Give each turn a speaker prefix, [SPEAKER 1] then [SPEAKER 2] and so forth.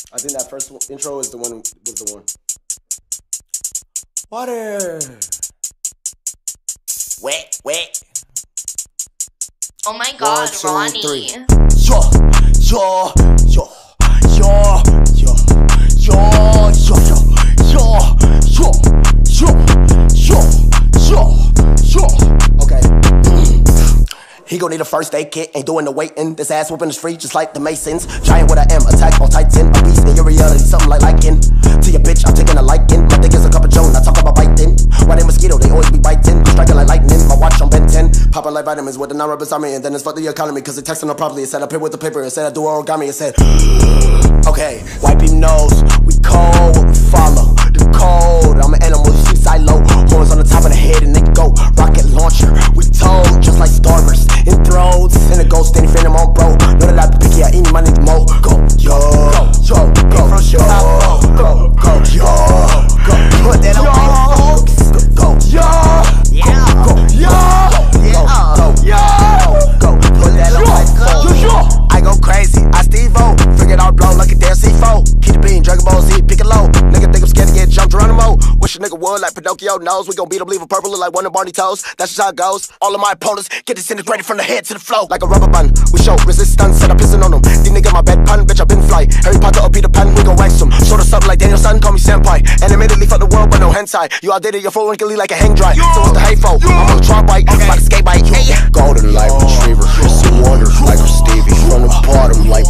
[SPEAKER 1] I think that first intro is the one. Was the one. Water.
[SPEAKER 2] Wet, wet.
[SPEAKER 3] Oh my God,
[SPEAKER 1] 1, 2,
[SPEAKER 3] Ronnie.
[SPEAKER 1] 3. Yo, yo, yo, yo, yo, yo, yo, yo, yo, yo, yo, yo. Okay. He gon' need a first aid kit, ain't doing the waiting. This ass whooping is free, just like the Masons. Giant with a M, attack on Titan. A beast in your reality, something like liking. To your bitch, I'm taking a liking. My dick is a cup of Joe, I talk about biting. Why they mosquito, they always be biting. I'm striking like lightning, my watch on Ben 10. Popping like vitamins with the non-rubbers on me. And then it's fuck the economy, cause they texting them properly. It said I pay with the paper, it said I do origami. It said, okay, wipe your nose, we cold, what we follow. The code, I'm an animal, you see silo. Horns on the top of the head and they go. Rocket launcher, we told, just like Starburst. In throats, in the ghost, any friend I'm on bro. Know that I be picky, I eat my nigga mo. Go, yo, yo, go, from Chicago. Go, go, yo, go, put that on my folks. Go, yo, yeah, go, yo, go, yo, go, put that on my folks. I go crazy, I Steve-O. Figured out blow like a damn C4. Keep the bean, Dragon Ball Z, pick it low. Nigga think I'm scared to get jumped Geronimo. Wish a nigga would like Pinocchio knows. We gon' beat him, leave him purple, look like one of Barney toes. That's just how it goes. All of my opponents get disintegrated from the head to the flow. Like a rubber band, we show resistance, set up pissing on them. These niggas my bed pun, bitch I been fly. Harry Potter or Peter Pan, we gon' wax them. Sort of something like Daniel Son, call me senpai. And admittedly fuck the world, but no hentai. You outdated, you're full wrinkly like a hang dry. So what's the hateful? I'm on a tron bike, like a skate bike. Golden light retriever, some wonders like a Stevie. From the bottom like